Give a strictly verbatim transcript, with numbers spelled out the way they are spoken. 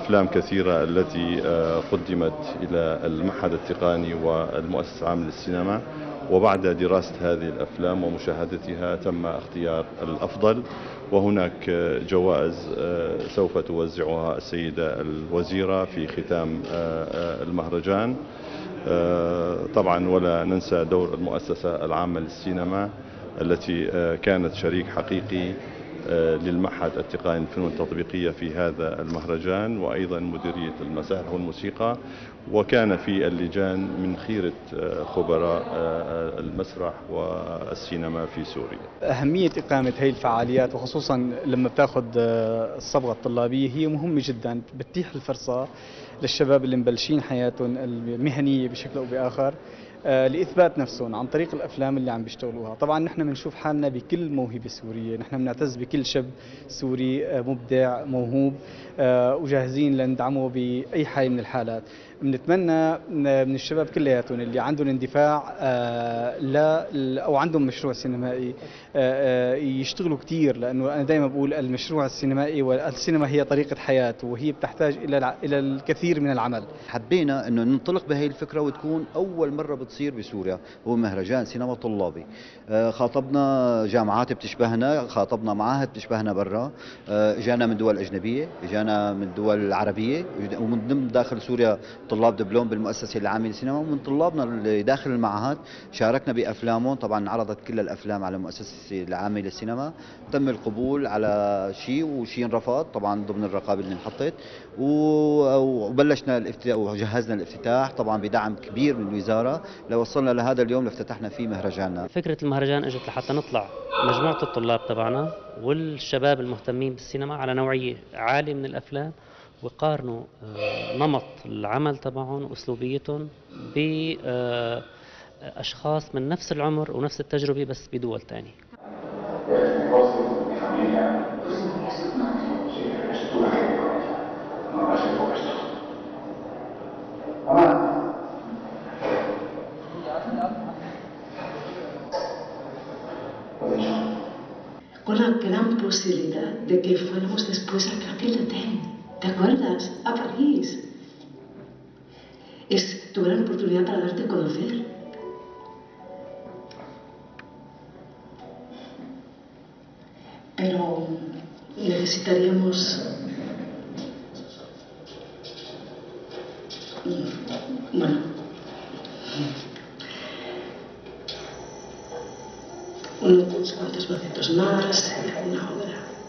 أفلام كثيرة التي قدمت إلى المعهد التقني والمؤسسة العامة للسينما، وبعد دراسة هذه الأفلام ومشاهدتها تم اختيار الأفضل، وهناك جوائز سوف توزعها السيدة الوزيرة في ختام المهرجان. طبعا ولا ننسى دور المؤسسة العامة للسينما التي كانت شريك حقيقي للمعهد التقني للفنون التطبيقية في هذا المهرجان، وأيضا مديرية المسارح والموسيقى، وكان في اللجان من خيرة خبراء المسرح والسينما في سوريا. أهمية إقامة هذه الفعاليات وخصوصا لما بتاخذ الصبغة الطلابية هي مهمة جدا، بتتيح الفرصة للشباب اللي مبلشين حياتهم المهنية بشكل أو بآخر لإثبات نفسهم عن طريق الأفلام اللي عم بيشتغلوها. طبعا نحن بنشوف حالنا بكل موهبة سورية، نحن بنعتز بكل شاب سوري مبدع موهوب وجاهزين لندعمه بأي حال من الحالات. بنتمنى من الشباب كلياتهم اللي عندهم اندفاع لا او عندهم مشروع سينمائي يشتغلوا كثير، لانه انا دائما بقول المشروع السينمائي والسينما هي طريقه حياه، وهي بتحتاج الى الى الكثير من العمل. حبينا انه ننطلق بهي الفكره وتكون اول مره بتصير بسوريا، هو مهرجان سينما طلابي. خاطبنا جامعات بتشبهنا، خاطبنا معاهد بتشبهنا برا، اجانا من دول اجنبيه، اجانا من دول عربيه، ومن ضمن داخل سوريا طلاب دبلوم بالمؤسسة العامة للسينما، ومن طلابنا اللي داخل المعهد شاركنا بأفلامهم. طبعا عرضت كل الأفلام على المؤسسة العامة للسينما، تم القبول على شيء وشيء انرفض طبعا ضمن الرقابة اللي انحطت، وبلشنا الافتتاح وجهزنا الافتتاح طبعا بدعم كبير من الوزارة لوصلنا لهذا اليوم اللي افتتحنا فيه مهرجاننا. فكرة المهرجان اجت لحتى نطلع مجموعة الطلاب تبعنا والشباب المهتمين بالسينما على نوعية عالية من الأفلام، ويقارنوا نمط العمل تبعهم واسلوبيتهم باشخاص من نفس العمر ونفس التجربه بس بدول ثانيه. Con la gran posibilidad de que fuéramos después al Café Latin. ¿Te acuerdas? A París. Es tu gran oportunidad para darte a conocer. Pero necesitaríamos... Bueno... unos cuantos bocetos más y alguna obra.